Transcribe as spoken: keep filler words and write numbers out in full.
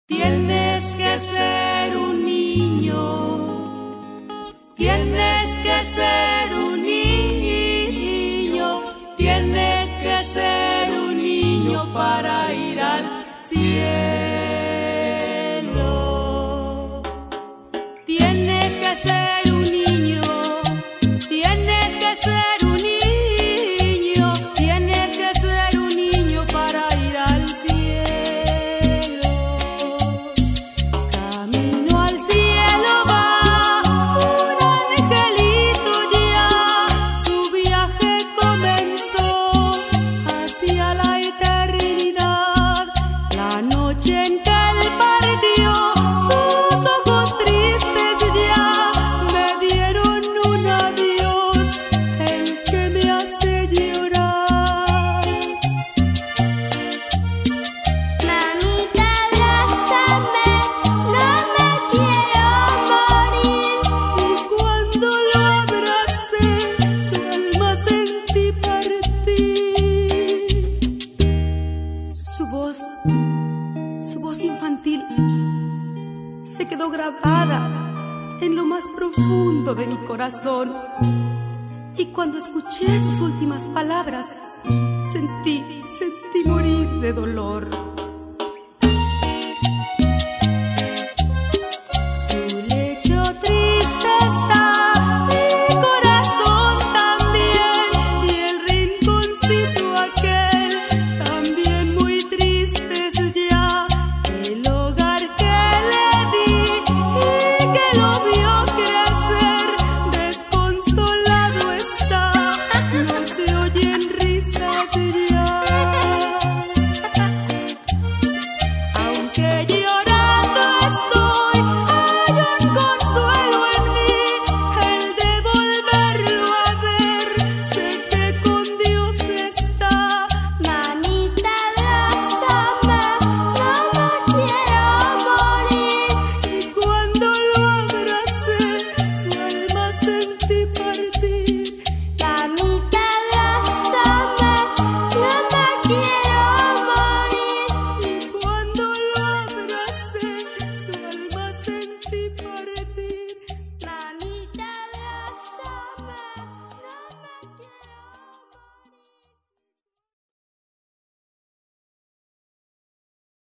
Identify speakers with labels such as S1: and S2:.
S1: Tienes que ser un niño, tienes que ser un niño, tienes que ser un niño para ir al cielo. Tienes que ser un niño, tienes que ser un niño, tienes que ser un niño para ir al cielo. Camino al cielo va un angelito ya, su viaje comenzó hacia la eternidad. La noche en que él partió, sus ojos tristes ya me dieron un adiós, el que me hace llorar.
S2: Mamita, abrázame, no me quiero morir.
S1: Y cuando lo abracé, su alma sentí partir. Su voz, su voz infantil se quedó grabada en lo más profundo de mi corazón. Y cuando escuché sus últimas palabras, sentí, sentí morir de dolor. Su lecho triste está, mi corazón también, y el rinconcito aquel, también muy triste es ya. El hogar que le di y que lo vio crecer, desconsolado está, no se oyen risas ya. Aunque llorando estoy, hay un consuelo en mí, el de volverlo a ver, sé que con Dios está.
S2: Mamita, abrázame, no me quiero morir.
S1: Y cuando lo abracé, su alma sentí partir.